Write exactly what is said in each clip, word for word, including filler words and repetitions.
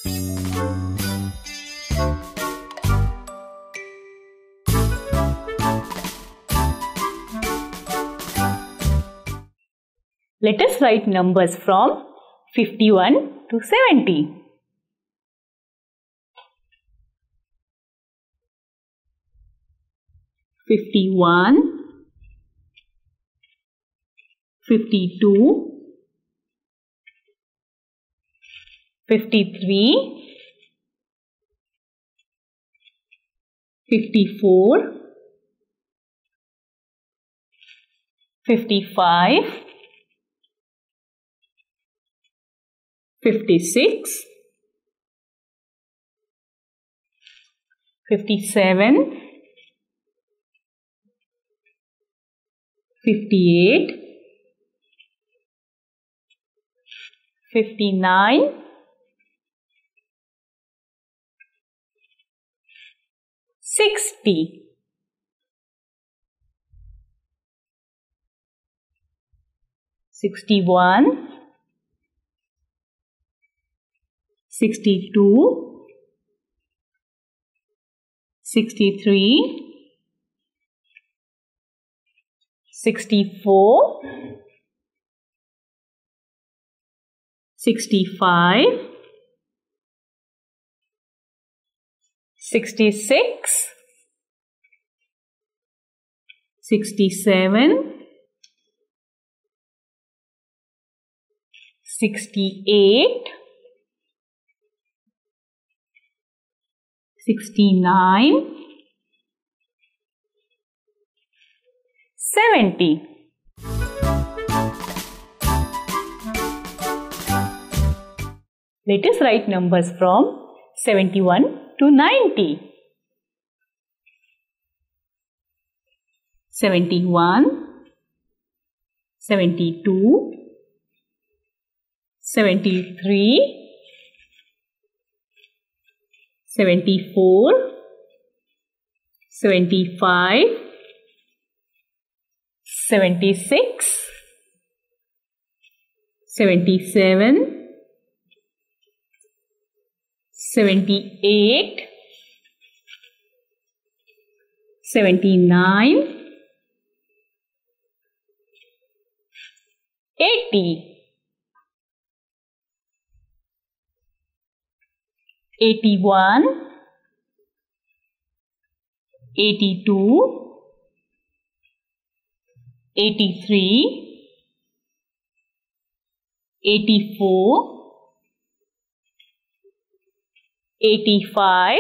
Let us write numbers from fifty-one to seventy. fifty-one, fifty-two, fifty-three, fifty-four, fifty-five, fifty-six, fifty-seven, fifty-eight, fifty-nine, sixty, sixty-one, sixty-two, sixty-three, sixty-four, sixty-five, sixty-six, sixty-seven, sixty-eight, sixty-nine, seventy. Let us write numbers from seventy-one to ninety. seventy-one, seventy-two, seventy-three, seventy-four, seventy-five, seventy-six, seventy-seven, seventy-eight, seventy-nine, eighty, eighty-one, eighty-two, eighty-three, eighty-four, eighty-five,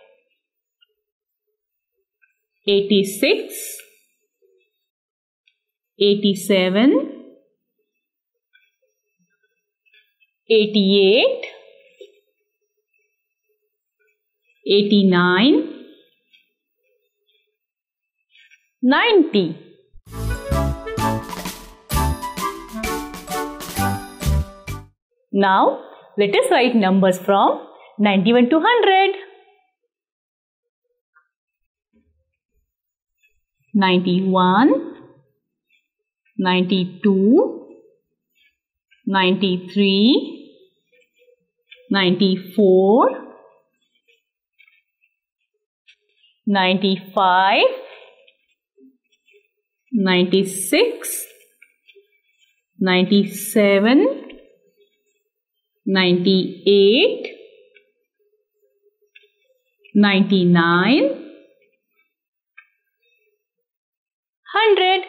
eighty-six, eighty-seven, eighty-eight, eighty-nine, ninety. Now, let us write numbers from ninety-one to one hundred. ninety-one, ninety-two, ninety-three, ninety-four, ninety-five, ninety-six, ninety-seven, ninety-eight, ninety-nine, one hundred.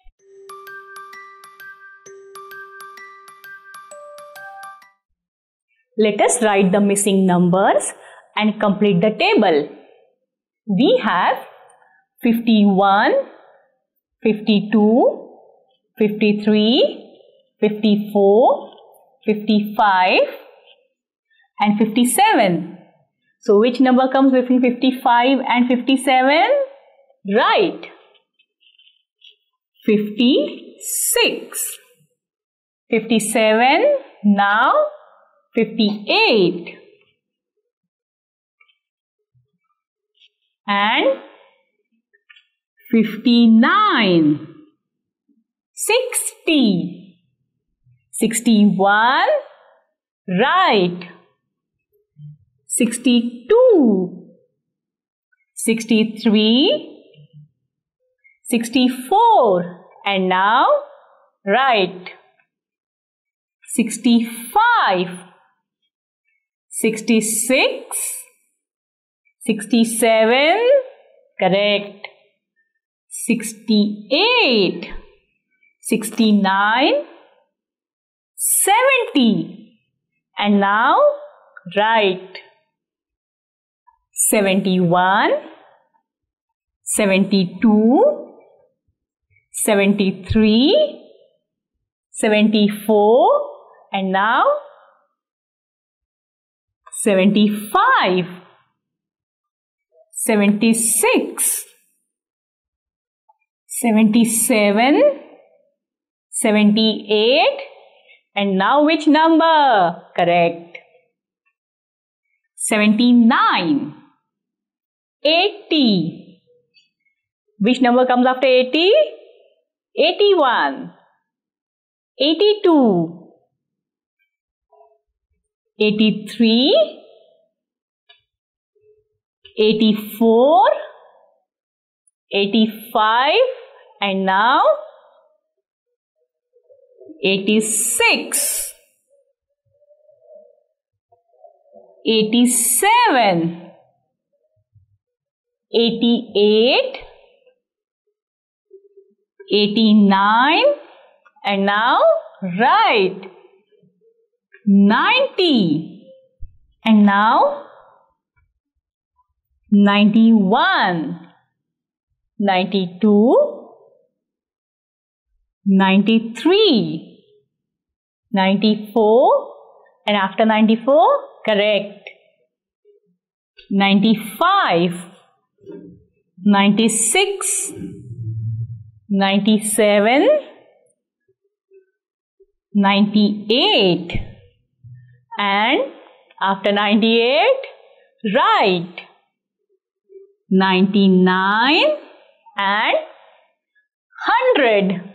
Let us write the missing numbers and complete the table. We have fifty-one, fifty-two, fifty-three, fifty-four, fifty-five and fifty-seven. So which number comes between fifty-five and fifty-seven? Right. fifty-six. fifty-seven, now fifty-eight. And fifty-nine. sixty. sixty-one. Right. sixty-two, sixty-three, sixty-four, and now write sixty-five, sixty-six, sixty-seven, correct, sixty-eight, sixty-nine, seventy, and now write seventy-one, seventy-two, seventy-three, seventy-four, and now seventy-five, seventy-six, seventy-seven, seventy-eight, and now which number? Correct. seventy-nine, eighty. Which number comes after eighty? eighty-one, eighty-two, eighty-three, eighty-four, eighty-five, and now eighty-six, eighty-seven, eighty-eight, eighty-nine, and now write ninety, and now ninety-one, ninety-two, ninety-three, ninety-four, and after ninety-four, correct, ninety-five, ninety-six, ninety-seven, ninety-eight, and after ninety-eight, write ninety-nine and one hundred.